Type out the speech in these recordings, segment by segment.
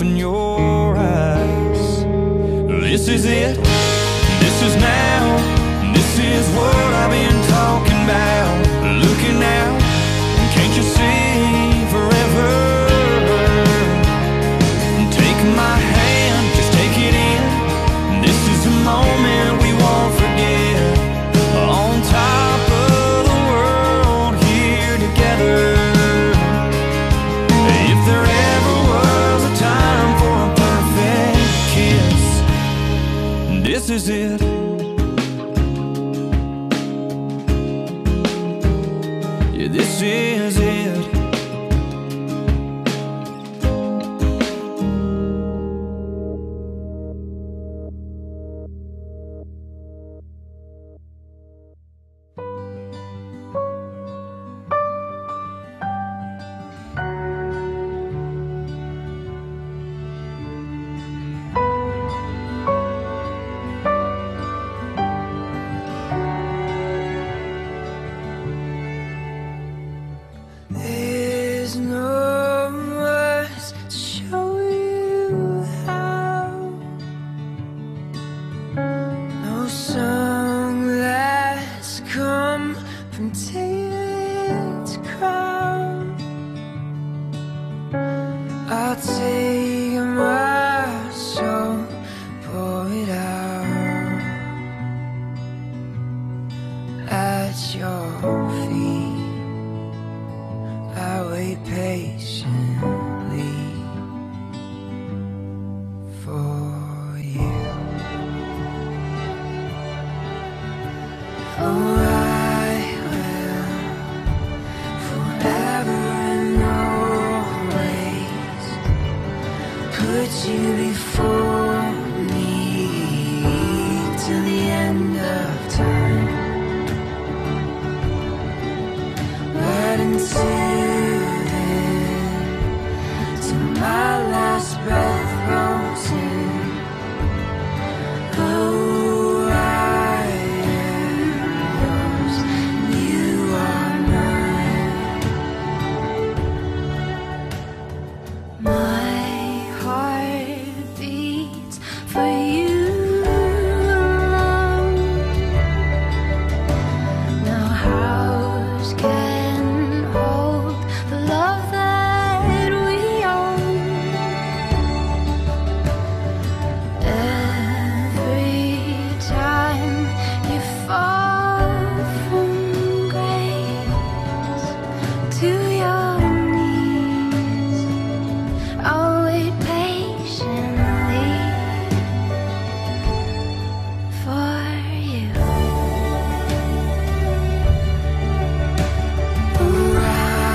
in your eyes. This is it, this is now, this is what I've been talking about. Looking out, can't you see forever? Take my hand, just take it in. This is a moment we won't forget. On top of the world, here together. If there ever was a time for a perfect kiss, this is it. Yeah, this is it. There's no words to show you how. No song that's come from tale to crown. I'll take my soul, pour it out at your feet. I wait patiently for you. Oh, I will forever and always put you before me till the end of time. But until my last breath rolls in, oh, I am yours, you are mine. My heart beats for you alone. Now house can hold the love that we own. Every time you fall from grace to your knees, I'll wait patiently for you. Oh, I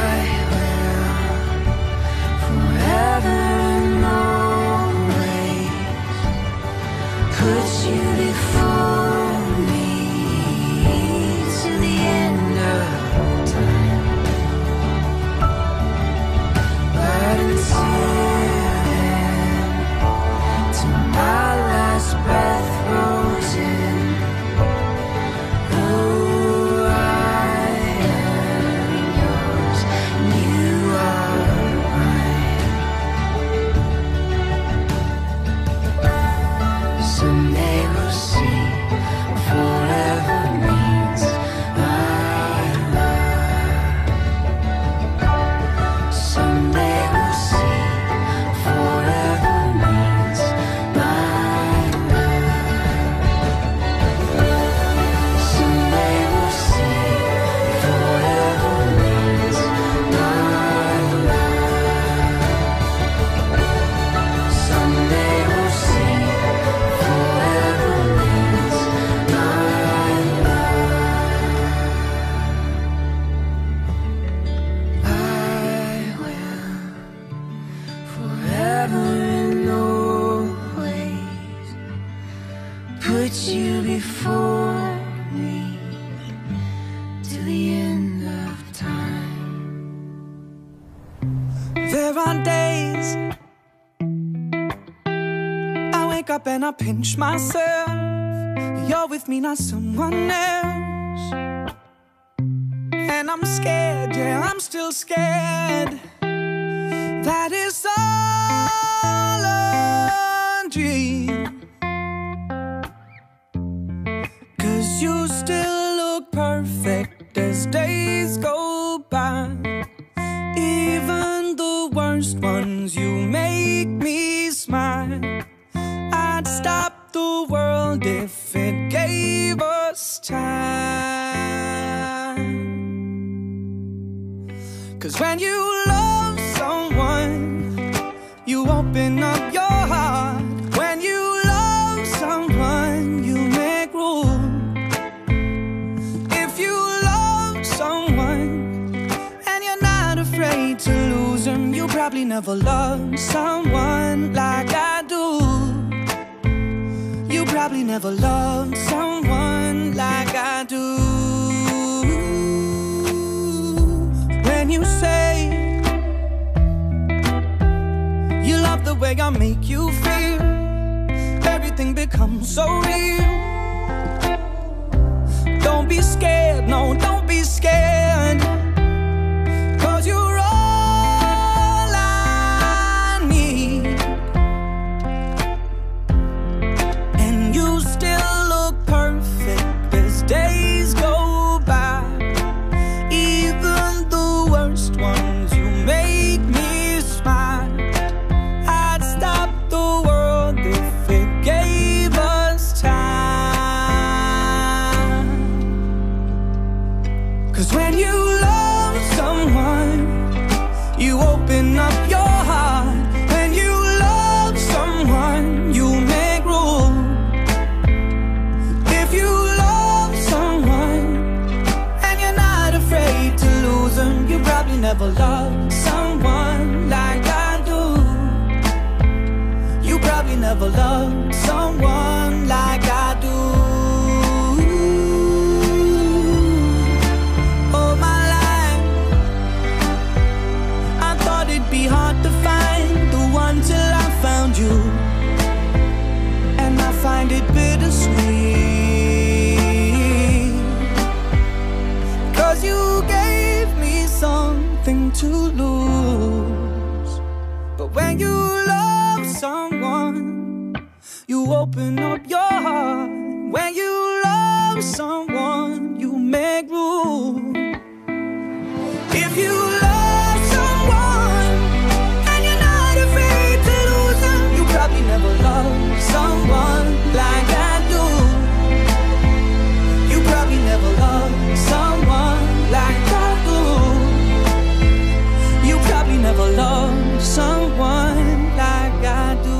will forever and always put you before me to the end of time. But until then, till my last breath rolls in, oh, I am yours, you are mine. Someday we'll see forever means my love. Someday we'll see forever means my love. Someday we'll see forever means my love. Someday we'll see forever means my love. I will forever and always put you before me to the end of time. There are days I wake up and I pinch myself. You're with me, not someone else. And I'm scared, yeah, I'm still scared. That is all make me smile. I'd stop the world if it gave us time. 'Cause when you love someone, you open up your heart. When you love someone, you make room. If you love someone and you're not afraid to lose them, you probably never loved someone like I do. You probably never loved someone like I do. When you say you love the way I make you feel, everything becomes so real. Don't be scared, no, don't be scared, 'cause you're all I need. And you still look perfect as days go by. Even the worst ones, you make me smile. I'd stop the world if it gave us time. 'Cause when you love someone, you open up your heart. When you love someone, you make room. If you love someone and you're not afraid to lose them, you probably never loved someone like I do. You probably never loved someone like I do. All my life I thought it'd be hard to find the one till I found you. And I find it bittersweet, 'cause you gave me something to lose. But when you love someone, you open up your heart. When you love someone, you make room. If you love someone and you're not afraid to lose them, you probably never loved someone like I do. You probably never loved someone like I do. You probably never loved someone like I do.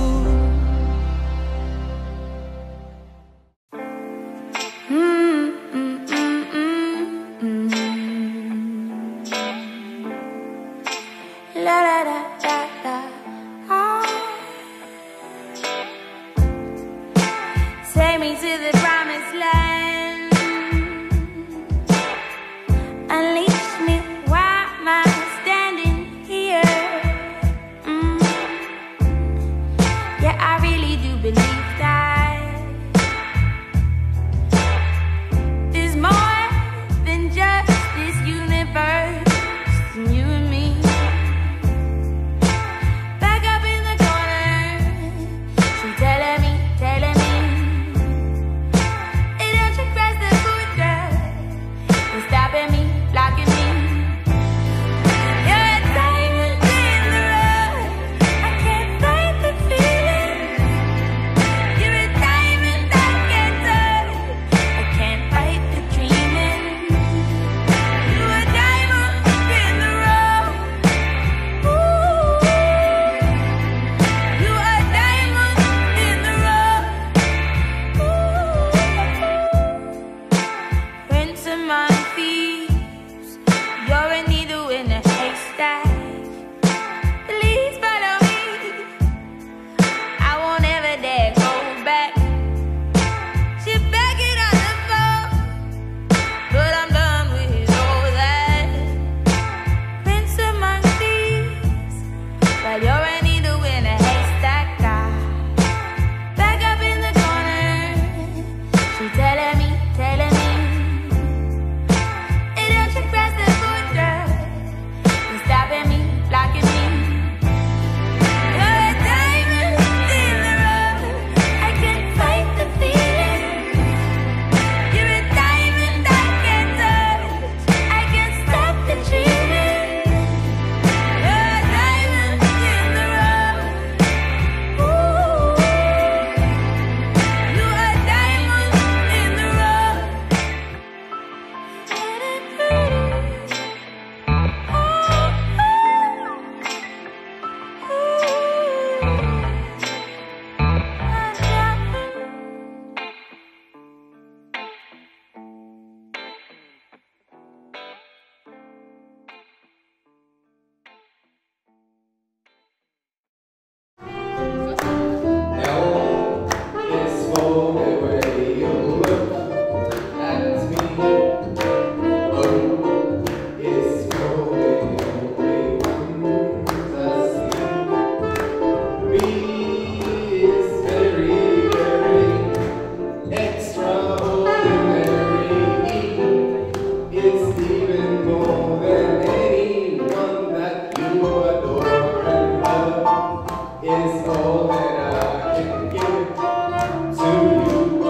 is all that I can give to you.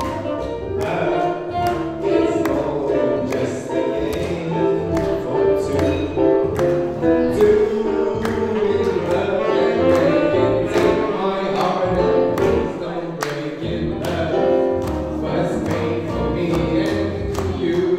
Love is more than just a game for two. Doing love and making take my heart and please don't break it. Love was made for me and you.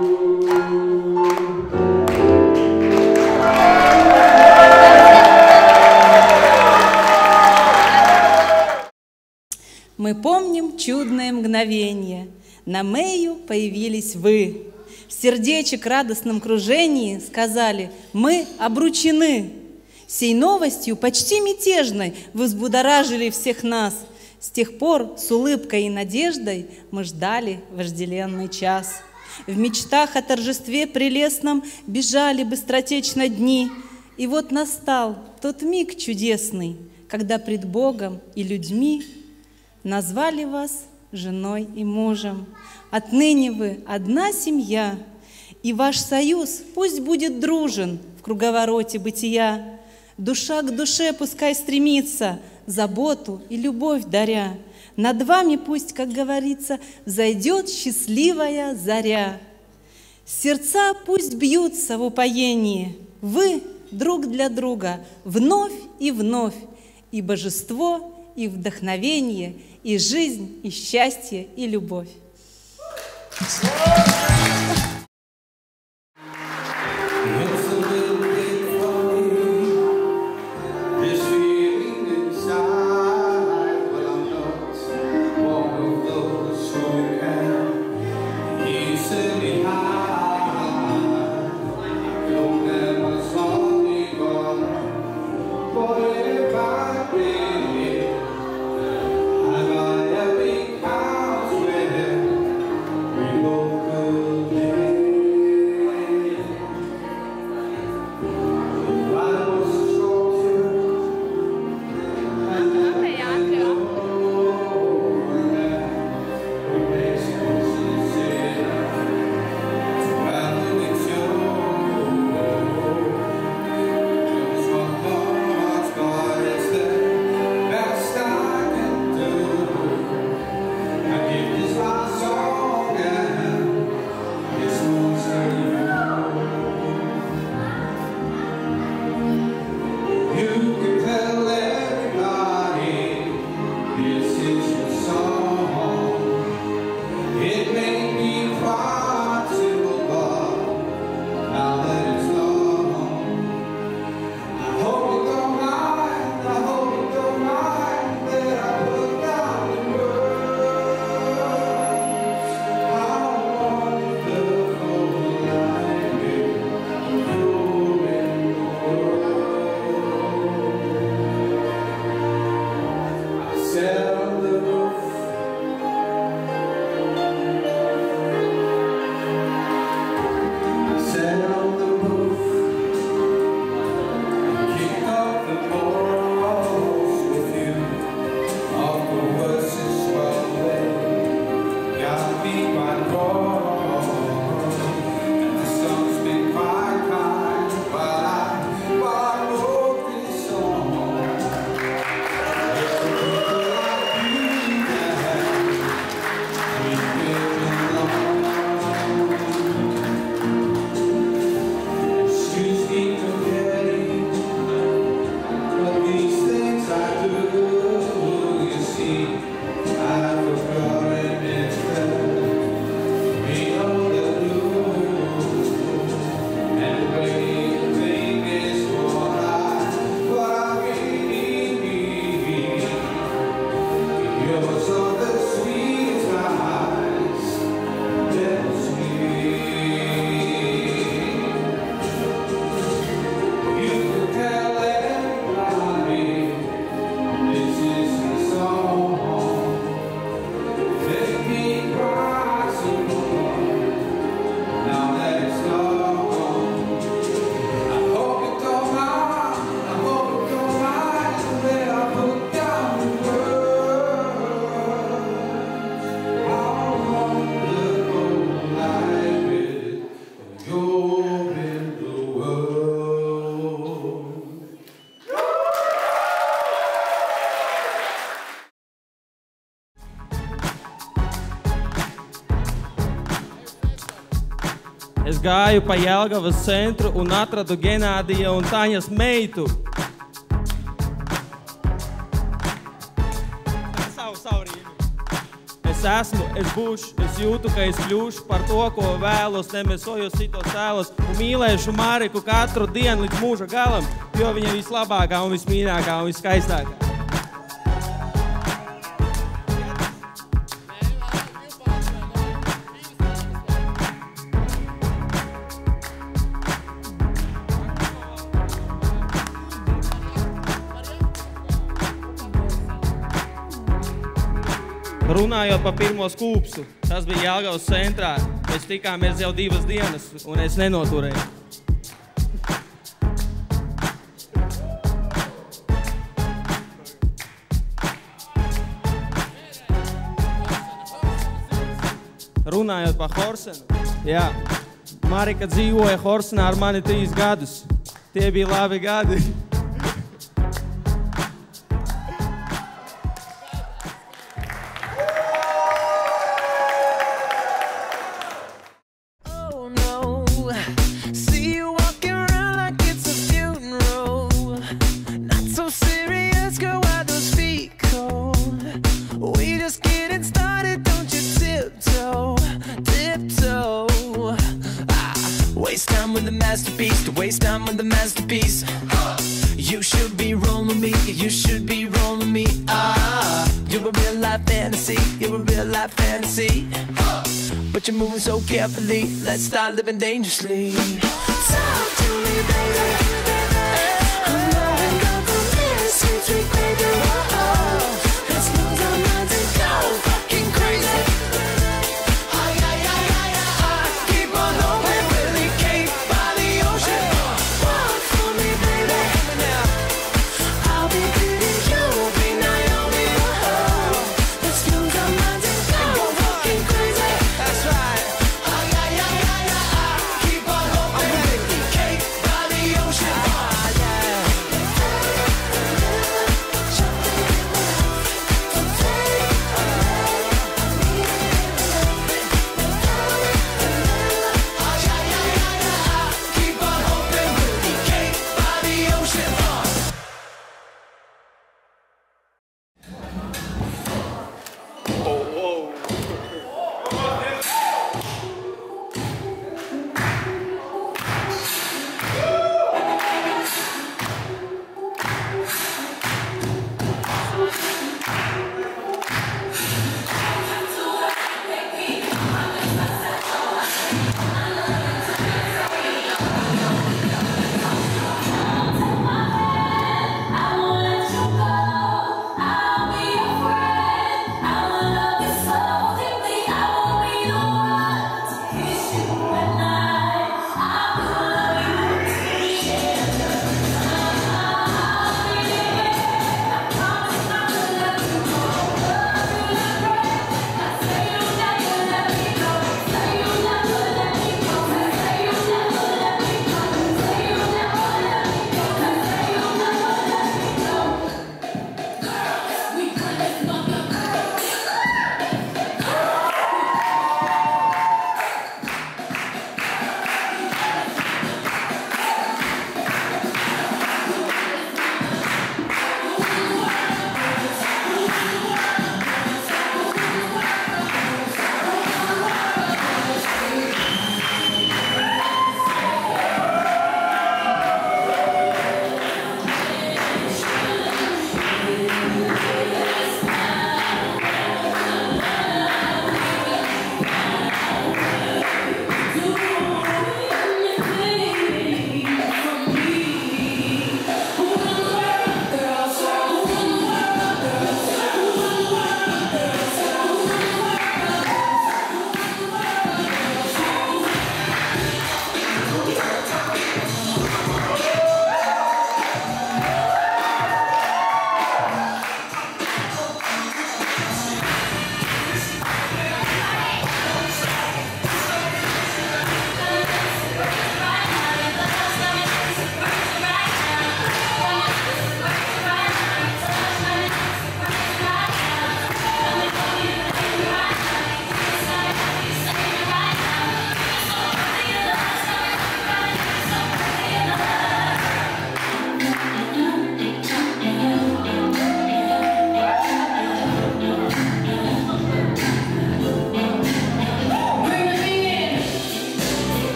Мы помним чудное мгновение. На Мэйю появились вы. В сердечек радостном кружении сказали: мы обручены. Сей новостью почти мятежной вы взбудоражили всех нас. С тех пор с улыбкой и надеждой мы ждали вожделенный час. В мечтах о торжестве прелестном бежали быстротечно дни. И вот настал тот миг чудесный, когда пред Богом и людьми назвали вас женой и мужем. Отныне вы одна семья, и ваш союз пусть будет дружен в круговороте бытия. Душа к душе пускай стремится, заботу и любовь даря. Над вами пусть, как говорится, взойдет счастливая заря. Сердца пусть бьются в упоении, вы друг для друга вновь, и божество, и вдохновение, и жизнь, и счастье, и любовь. We both could Es gāju pa Jelgavas centru un atradu Genādija un Taņas meitu. Es būšu, es jūtu, ka es kļūšu par to, ko vēlos, nemesoju citos tēlos un mīlēšu Mariku katru dienu līdz mūža galam, jo viņa vislabākā un vismīļākā un viskaistākā. Runājot par pirmo skūpstu, tas bija Jelgavas centrā. Mēs tikāmies jau 2 dienas, un es nenoturēju. Runājot par Horsenu, jā, Marika dzīvoja Horsenā ar mani 3 gadus. Tie bija labi gadi. So carefully, let's start living dangerously. Talk to me, baby. I'm knowing that the this is sweet, baby. Whoa, let's lose our minds and go fucking crazy. Ay, ay, ay, ay, ay, keep on hoping we'll be caved by the ocean. Walk for me, baby. I'll be Beauty, you'll be Naomi. Whoa, let's lose our minds and go fucking crazy. That's right. Keep on hoping, cake by the ocean.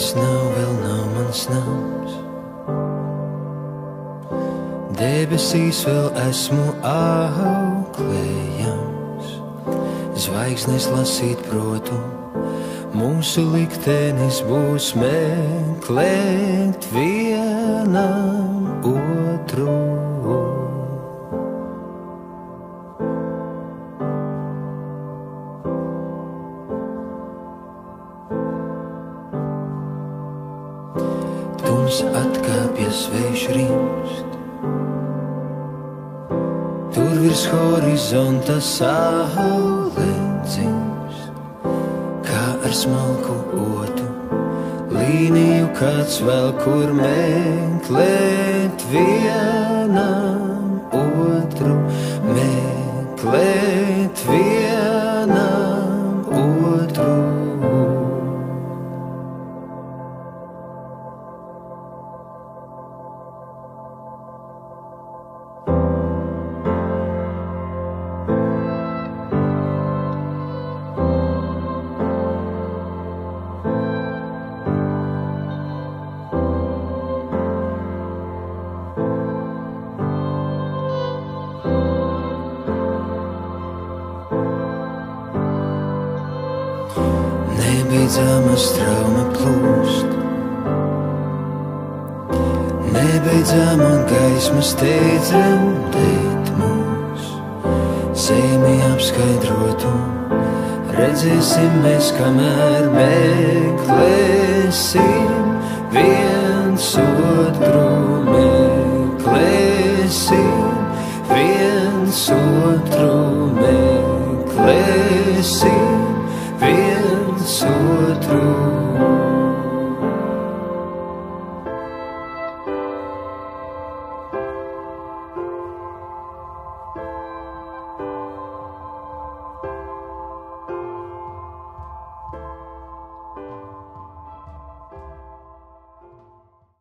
tas vēl nav mans nams. Debesīs vēl esmu auklējams, zvaigznes lasīt protu, mūsu liktenis būs meklēt vienam otru. Tums atkāpjas vējš rimst, tur virs horizonta saule dzimst, kā ar smalku otu līniju kāds vēl kur meklēt vienam otru, meklēt vienam otru. Nebeidzama strauma plūst, nebeidzama gaisma steidzam dēt mūs. Zemi apskaidrotu, redzēsim mēs, kamēr meklēsim viens otru.